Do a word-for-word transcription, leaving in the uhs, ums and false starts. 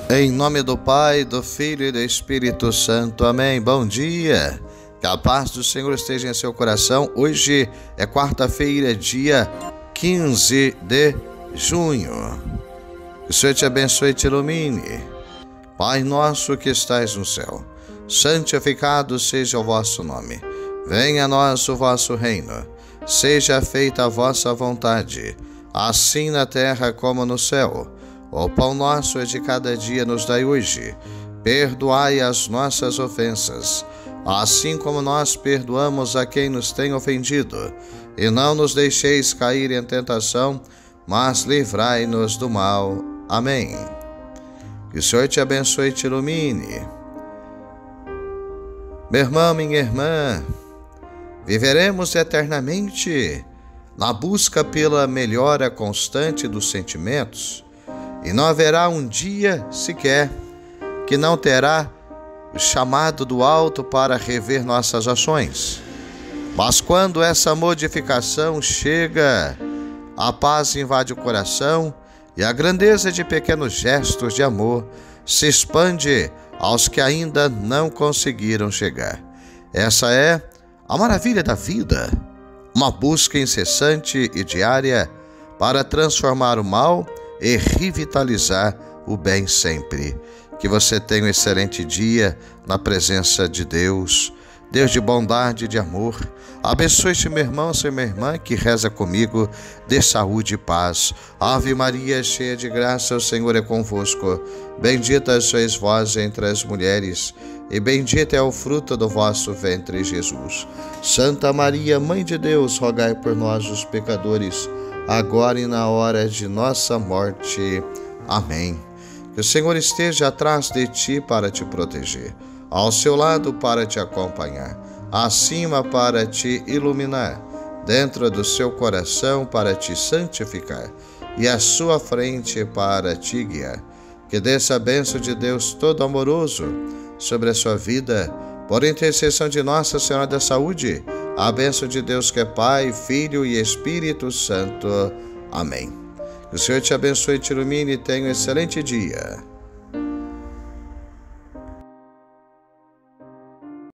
Em nome do Pai, do Filho e do Espírito Santo. Amém. Bom dia. Que a paz do Senhor esteja em seu coração. Hoje é quarta-feira, dia quinze de junho. Que o Senhor te abençoe e te ilumine. Pai nosso que estais no céu, santificado seja o vosso nome. Venha a nós o vosso reino. Seja feita a vossa vontade, assim na terra como no céu. O pão nosso é de cada dia nos dai hoje. Perdoai as nossas ofensas, assim como nós perdoamos a quem nos tem ofendido. E não nos deixeis cair em tentação, mas livrai-nos do mal. Amém. Que o Senhor te abençoe e te ilumine. Meu irmão, minha irmã, viveremos eternamente na busca pela melhora constante dos sentimentos, e não haverá um dia sequer que não terá o chamado do alto para rever nossas ações. Mas quando essa modificação chega, a paz invade o coração e a grandeza de pequenos gestos de amor se expande aos que ainda não conseguiram chegar. Essa é a maravilha da vida, uma busca incessante e diária para transformar o mal e revitalizar o bem sempre. Que você tenha um excelente dia na presença de Deus, Deus de bondade e de amor. Abençoe-te, meu irmão, sua minha irmã, que reza comigo, de saúde e paz. Ave Maria, cheia de graça, o Senhor é convosco. Bendita sois vós entre as mulheres, e bendito é o fruto do vosso ventre, Jesus. Santa Maria, Mãe de Deus, rogai por nós, os pecadores, agora e na hora de nossa morte. Amém. Que o Senhor esteja atrás de ti para te proteger, ao seu lado para te acompanhar, acima para te iluminar, dentro do seu coração para te santificar e à sua frente para te guiar. Que desça a bênção de Deus todo amoroso sobre a sua vida, por intercessão de Nossa Senhora da Saúde, a bênção de Deus que é Pai, Filho e Espírito Santo. Amém. Que o Senhor te abençoe e te ilumine e tenha um excelente dia.